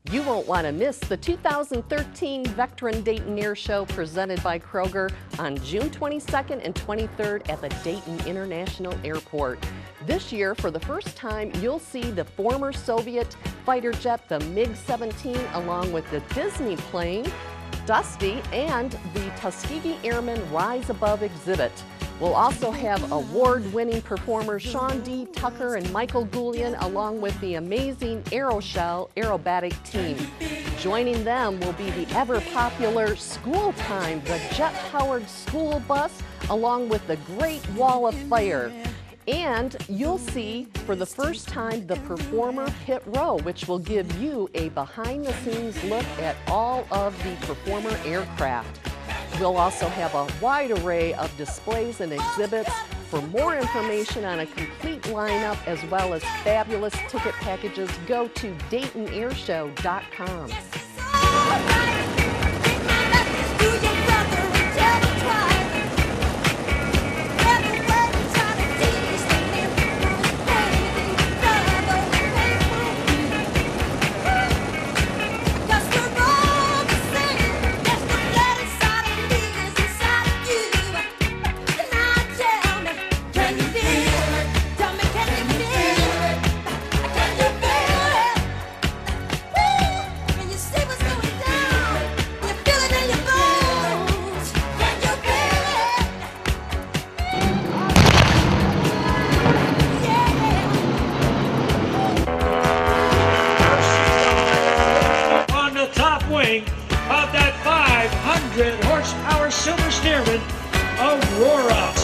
You won't want to miss the 2013 Vectren Dayton Air Show presented by Kroger on June 22nd and 23rd at the Dayton International Airport. This year, for the first time, you'll see the former Soviet fighter jet, the MiG-17, along with the Disney plane, Dusty, and the Tuskegee Airmen Rise Above exhibit. We'll also have award-winning performers Sean D. Tucker and Michael Goulian, along with the amazing Aeroshell aerobatic team. Joining them will be the ever-popular School Time, the jet-powered school bus, along with the Great Wall of Fire. And you'll see, for the first time, the Performer Pit Row, which will give you a behind-the-scenes look at all of the Performer aircraft. We'll also have a wide array of displays and exhibits. For more information on a complete lineup as well as fabulous ticket packages, go to DaytonAirShow.com. Of that 500 horsepower Silver Stearman Aurora.